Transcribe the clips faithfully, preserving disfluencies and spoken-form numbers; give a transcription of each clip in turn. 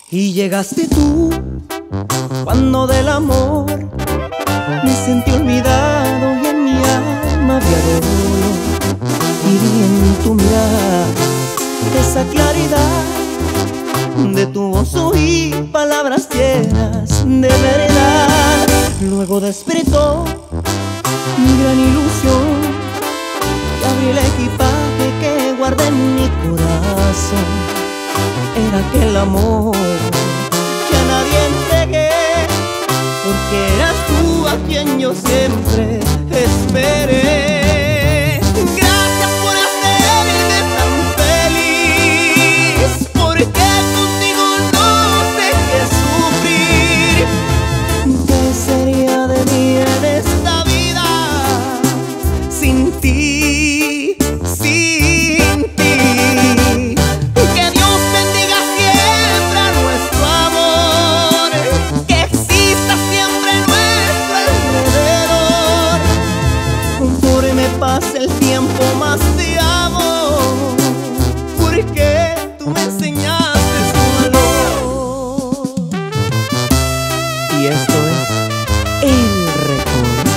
Y llegaste tú cuando del amor me sentí olvidado y en mi alma había dolor. Y vi en tu mirada esa claridad, de tu voz oí palabras llenas de verdad. Luego despertó mi gran ilusión y abrí el equipaje que guardé en mi corazón. Era aquel amor que a nadie entregué, porque eras tú a quien yo siempre esperé. Gracias por hacerme tan feliz, porque contigo no sé qué sufrir. ¿Qué sería de mí en esta vida sin ti, sin ti? Que Dios bendiga siempre a nuestro amor, que exista siempre nuestro alrededor. Conforme pase el tiempo más te amo, porque tú me enseñaste su valor. Y esto es El Recodo.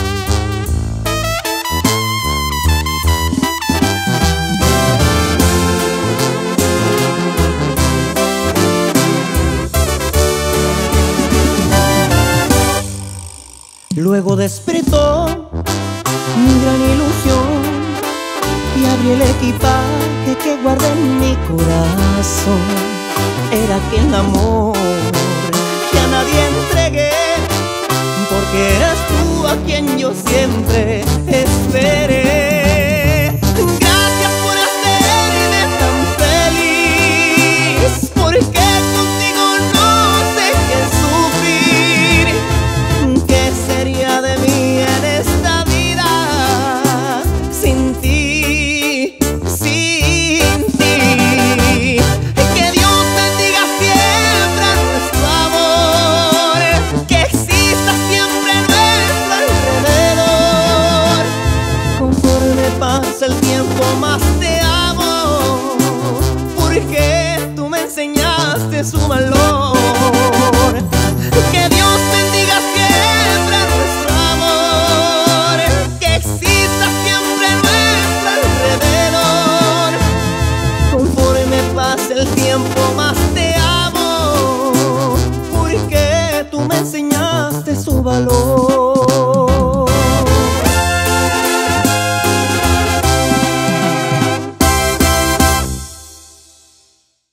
Luego despertó mi gran ilusión y abrí el equipaje que guardé en mi corazón. Era aquel amor que a nadie entregué, porque eras tú a quien yo siempre esperé. Gracias por hacerme tan feliz, porque contigo no sé qué sufrir. ¿Qué sería de mí en esta vida sin ti, sin ti? Que Dios bendiga siempre a nuestro amor, que exista siempre nuestro alrededor. Conforme pasa el tiempo más te amo, porque tú me enseñaste su valor. Que Dios bendiga siempre a nuestro amor, que exista siempre nuestro alrededor. Conforme pase el tiempo más te amo, porque tú me enseñaste su valor.